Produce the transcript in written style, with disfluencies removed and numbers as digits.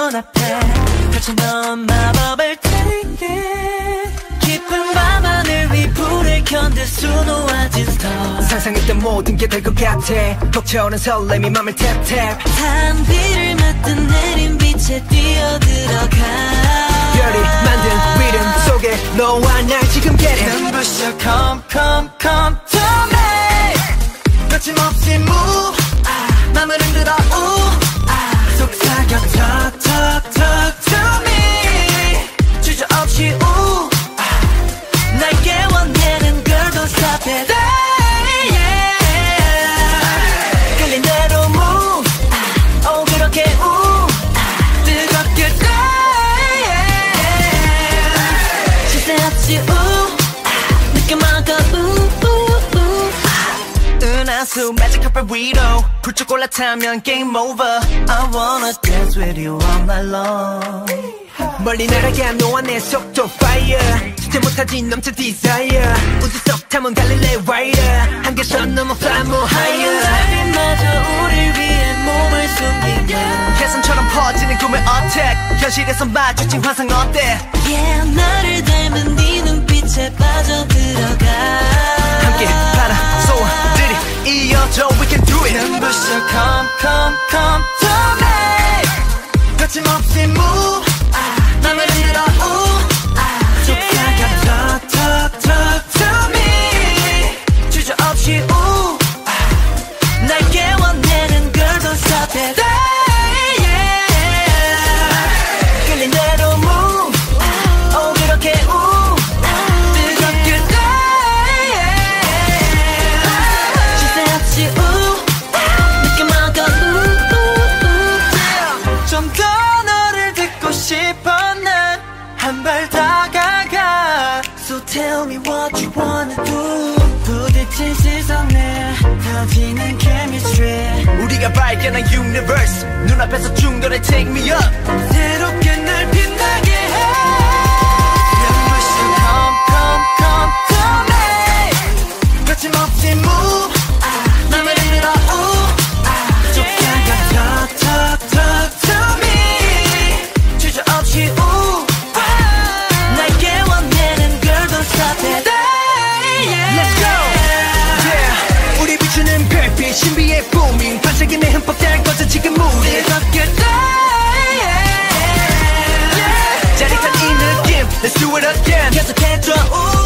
눈앞에 펼쳐놓은 마법을 take it. 깊은 밤하늘 위 불을 견딜 수놓아진 star. 상상했던 모든 게 될 것 같아. 벅차오른 설렘이 맘을 탭탭. 단비를 맞듯 내린 빛에 뛰어들어가. 별이 만든 리듬 속에 너와 날 지금 get it. 눈부셔 come come come to me. 거침없이 move 맘을 흔들어 속삭여 talk talk talk to me. 주저없이 날 깨워내는 girl don't stop it. 끌린 대로 move 그렇게 뜨겁게 쉴새 없이 느껴먹어 은하수 magic carpet 위로 불쭉 올라타면 game over. I wanna dance with you all night long. 멀리 날아가 너와 내 속도 fire. 진짜 못하지 넘쳐 desire. 우주 속 탐험 갈릴레이 rider. 한계선 넘어 fly more higher. 달빛마저 우릴 위해 몸을 숨기게. 개성처럼 퍼지는 꿈의 attack. 현실에서 마주친 환상 어때? Yeah 나를 닮은 네 눈빛에 빠져들어가. 함께 바라 소원들이 이어져 we can do it. 눈부셔 come come come to me. 거침없이 move 맘을 흔들어 속삭여 talk talk talk to me. 주저없이 날 깨워내는 girl don't stop it. 끌린 대로 move 그렇게 뜨겁게 쉴새 없이 느껴먹어 좀 더 너를 듣고 싶어 난 한 발 다가가. So tell me what you wanna do. 부딪힌 시선에 터지는 chemistry. 우리가 발견한 universe 눈앞에서 충돌해 take me up. 새롭게 날 빛나게 해. 눈부셔 come come come to me. 거침없이 move 맘을 흔들어 속삭여 talk talk talk to me. 주저없이 날 깨워내는 girl don't stop it. Let's go. Yeah. 우리 비추는 별빛 신비의 booming. 반짝임에 흠뻑 달궈져 지금 우리 뜨겁게 짜릿한 이 느낌 Let's do it again. 계속해줘